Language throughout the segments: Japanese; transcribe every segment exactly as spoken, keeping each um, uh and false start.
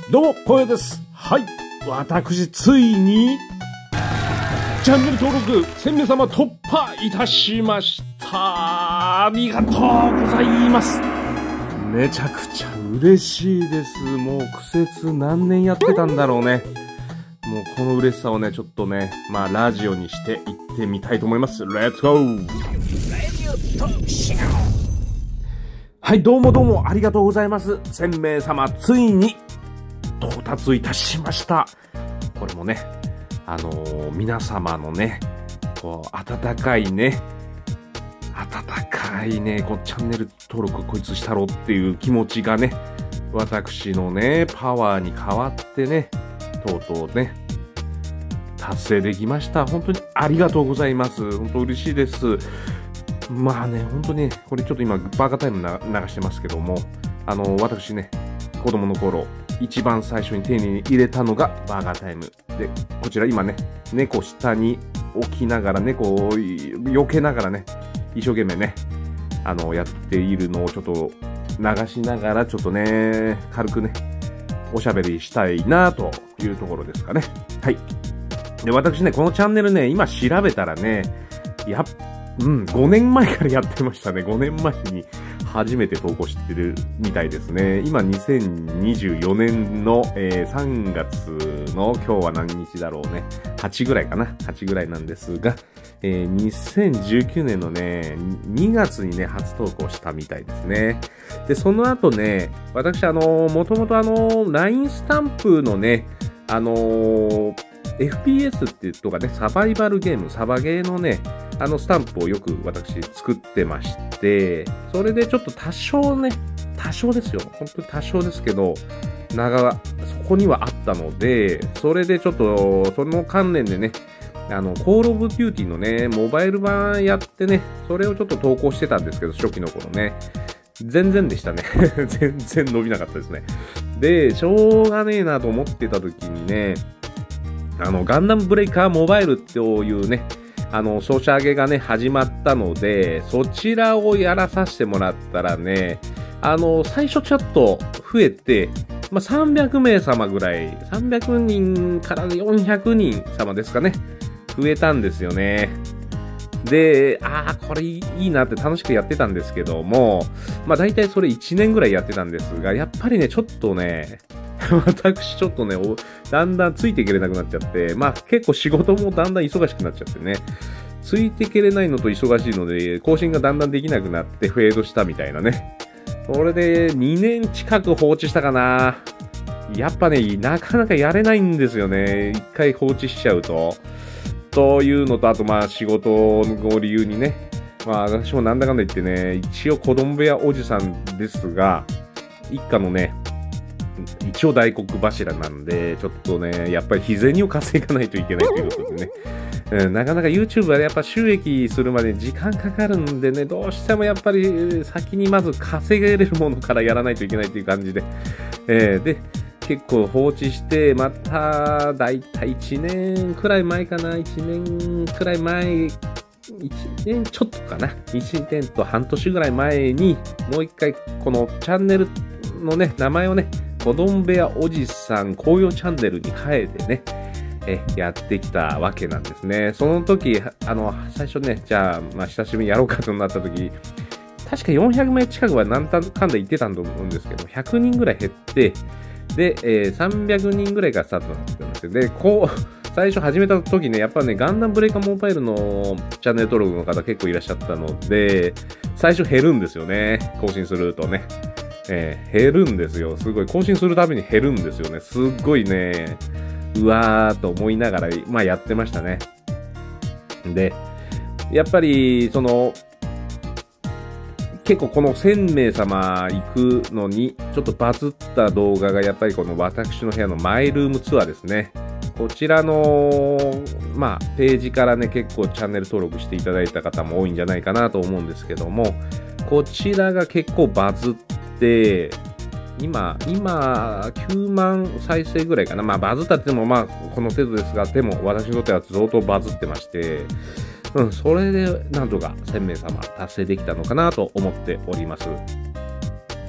どうも、こうです。はい。私、ついに、チャンネル登録せんめい様突破いたしました。ありがとうございます。めちゃくちゃ嬉しいです。もう苦節何年やってたんだろうね。もうこの嬉しさをね、ちょっとね、まあラジオにしていってみたいと思います。レッツゴー。はい、どうもどうもありがとうございます。せんめい様、ついに到達いたしました。これもね、あのー、皆様のね、こう、温かいね、温かいね、こう、チャンネル登録こいつしたろっていう気持ちがね、私のね、パワーに変わってね、とうとうね、達成できました。本当にありがとうございます。本当嬉しいです。まあね、本当にね、これちょっと今、バーガータイムな流してますけども、あの、私ね、子供の頃、一番最初に手に入れたのがバーガータイム。で、こちら今ね、猫下に置きながら、猫を避けながらね、一生懸命ね、あの、やっているのをちょっと流しながら、ちょっとね、軽くね、おしゃべりしたいなというところですかね。はい。で、私ね、このチャンネルね、今調べたらね、やっうん、ごねんまえからやってましたね。ごねんまえに初めて投稿してるみたいですね。今にせんにじゅうよねんの、えー、さんがつの今日は何日だろうね。はちぐらいかな。はちぐらいなんですが、えー、にせんじゅうきゅうねんのね、にがつにね、初投稿したみたいですね。で、その後ね、私あのー、もともとあのー、ライン スタンプのね、あのー、エフピーエス っていうとかね、サバイバルゲーム、サバゲーのね、あのスタンプをよく私作ってまして、それでちょっと多少ね、多少ですよ。本当に多少ですけど、長、そこにはあったので、それでちょっと、その関連でね、あの、コールオブデューティーのね、モバイル版やってね、それをちょっと投稿してたんですけど、初期の頃ね。全然でしたね。全然伸びなかったですね。で、しょうがねえなと思ってた時にね、あの、ガンダムブレイカーモバイルっていうね、あの、ソシャゲがね、始まったので、そちらをやらさせてもらったらね、あの、最初ちょっと増えて、まあ、さんびゃくめい様ぐらい、さんびゃくにんからよんひゃくにん様ですかね、増えたんですよね。で、ああ、これいいなって楽しくやってたんですけども、まあ、大体それいちねんぐらいやってたんですが、やっぱりね、ちょっとね、私ちょっとね、だんだんついていけれなくなっちゃって、まあ結構仕事もだんだん忙しくなっちゃってね、ついていけれないのと忙しいので、更新がだんだんできなくなってフェードしたみたいなね。それでにねん近く放置したかな。やっぱね、なかなかやれないんですよね。一回放置しちゃうと。というのと、あとまあ仕事を理由にね、まあ私もなんだかんだ言ってね、一応子供部屋おじさんですが、一家のね、一応大黒柱なんで、ちょっとね、やっぱり日銭を稼いかないといけないということでね、うん、なかなか YouTube はやっぱ収益するまで時間かかるんでね、どうしてもやっぱり先にまず稼げれるものからやらないといけないという感じで、えー、で、結構放置して、また、だいたいいちねんくらい前かな、いちねんくらい前、いちねんちょっとかな、いちねんと半年ぐらい前に、もう一回このチャンネルのね、名前をね、子供部屋おじさん紅葉チャンネルに変えてね、え、やってきたわけなんですね。その時、あの、最初ね、じゃあ、まあ、久しぶりにやろうかとなった時、確かよんひゃくめい近くはなんだかんだ言ってたと思うんですけど、ひゃくにんぐらい減って、で、えー、さんびゃくにんぐらいがスタートになってたんですよ。で、こう、最初始めた時ね、やっぱね、ガンダムブレイカーモバイルのチャンネル登録の方結構いらっしゃったので、最初減るんですよね。更新するとね。えー、減るんですよ。すごい。更新するたびに減るんですよね。すっごいね、うわーと思いながら、まあやってましたね。で、やっぱり、その、結構このせんめい様行くのに、ちょっとバズった動画がやっぱりこの私の部屋のマイルームツアーですね。こちらの、まあ、ページからね、結構チャンネル登録していただいた方も多いんじゃないかなと思うんですけども、こちらが結構バズって、今、今、きゅうまん再生ぐらいかな。まあ、バズったって言っても、まあ、この程度ですが、でも、私にとっては相当バズってまして、うん、それで、なんとかせんめい様達成できたのかなと思っております。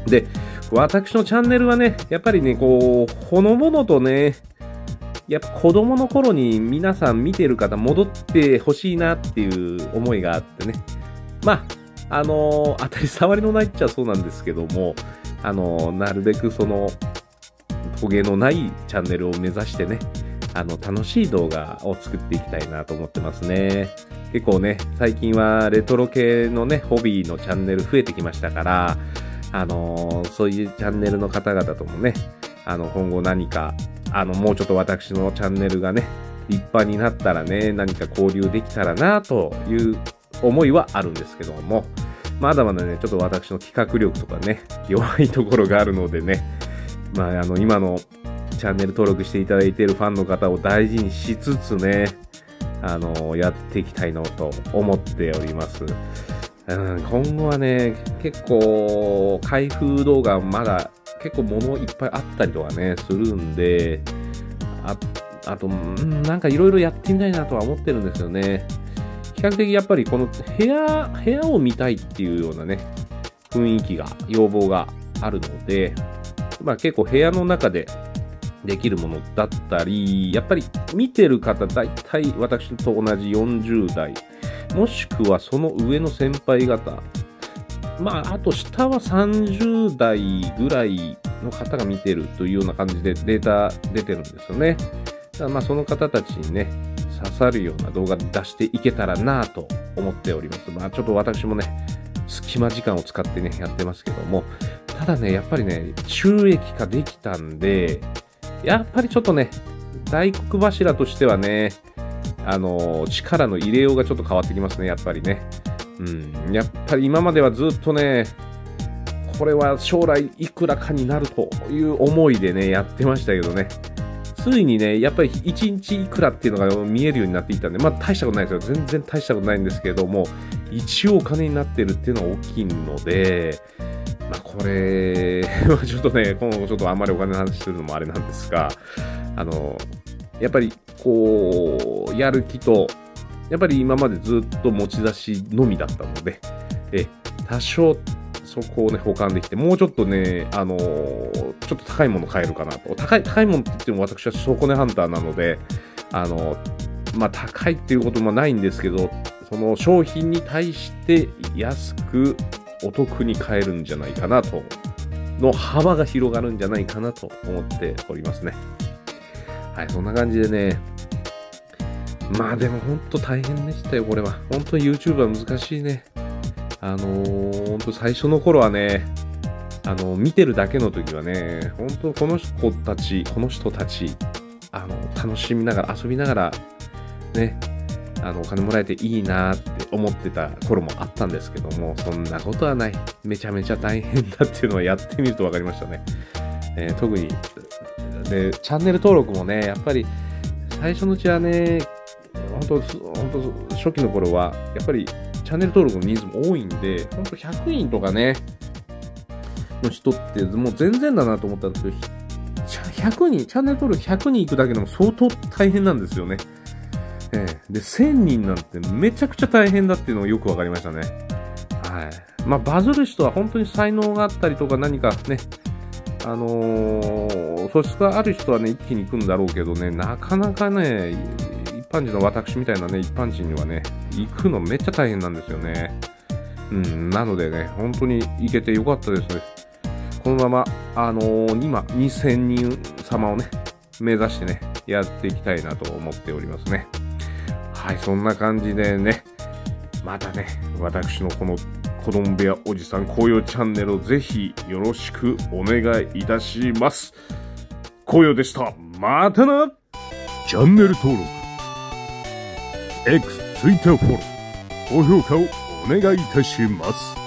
で、私のチャンネルはね、やっぱりね、こう、ほのぼのとね、やっぱ子供の頃に皆さん見てる方戻ってほしいなっていう思いがあってね。まあ、あのー、当たり障りのないっちゃそうなんですけども、あのー、なるべくその、トゲのないチャンネルを目指してね、あの、楽しい動画を作っていきたいなと思ってますね。結構ね、最近はレトロ系のね、ホビーのチャンネル増えてきましたから、あのー、そういうチャンネルの方々ともね、あの、今後何か、あの、もうちょっと私のチャンネルがね、立派になったらね、何か交流できたらなという思いはあるんですけども、まだまだね、ちょっと私の企画力とかね、弱いところがあるのでね、まあ、あの、今のチャンネル登録していただいているファンの方を大事にしつつね、あの、やっていきたいのと思っております。うん、今後はね、結構、開封動画まだ結構物いっぱいあったりとかね、するんで、あ、あと、んなんかいろいろやってみたいなとは思ってるんですよね。比較的やっぱりこの部屋、部屋を見たいっていうようなね、雰囲気が、要望があるので、まあ結構部屋の中でできるものだったり、やっぱり見てる方大体私と同じよんじゅう代、もしくはその上の先輩方、まああと下はさんじゅう代ぐらいの方が見てるというような感じでデータ出てるんですよね。だからまあその方たちにね、刺さるような動画出していけたらなぁと思っております。まあちょっと私もね、隙間時間を使ってね、やってますけども、ただね、やっぱりね、収益化できたんで、やっぱりちょっとね、大黒柱としてはね、あのー、力の入れようがちょっと変わってきますね、やっぱりね。うん、やっぱり今まではずっとね、これは将来いくらかになるという思いでね、やってましたけどね。ついにね、やっぱりいちにちいくらっていうのが見えるようになっていたんで、まあ大したことないですよ。全然大したことないんですけれども、一応お金になってるっていうのは大きいので、まあこれはちょっとね、今後ちょっとあんまりお金の話するのもあれなんですが、あの、やっぱりこう、やる気と、やっぱり今までずっと持ち出しのみだったので、え、多少そこをね、保管できて、もうちょっとね、あのー、ちょっと高いもの買えるかなと。高い、高いものって言っても私は底値ハンターなので、あのー、まあ、高いっていうこともないんですけど、その商品に対して安くお得に買えるんじゃないかなと、の幅が広がるんじゃないかなと思っておりますね。はい、そんな感じでね、まあでも本当大変でしたよ、これは。本当に YouTube は難しいね。あのー、本当最初の頃はね、あのー、見てるだけの時はね、本当この子たち、この人たち、あの、楽しみながら、遊びながら、ね、あの、お金もらえていいなって思ってた頃もあったんですけども、そんなことはない。めちゃめちゃ大変だっていうのはやってみると分かりましたね。えー、特に、で、チャンネル登録もね、やっぱり、最初のうちはね、本当、本当、初期の頃は、やっぱり、チャンネル登録の人数も多いんで、ほんとひゃくにんとかね、の人ってもう全然だなと思ったんですけど、ひゃくにん、チャンネル登録ひゃくにんいくだけでも相当大変なんですよね。ええ、で、せんにんなんてめちゃくちゃ大変だっていうのがよくわかりましたね。はい。まあ、バズる人は本当に才能があったりとか何かね、あのー、素質がある人はね、一気に行くんだろうけどね、なかなかね、一般人の私みたいなね、一般人にはね、行くのめっちゃ大変なんですよね。うん、なのでね、本当に行けてよかったですね。このまま、あのー、今、にせんにん様をね、目指してね、やっていきたいなと思っておりますね。はい、そんな感じでね、またね、私のこの子供部屋おじさん紅葉チャンネルをぜひよろしくお願いいたします。紅葉でした。またな。 チャンネル登録、X、Twitter フォロー、高評価をお願いいたします。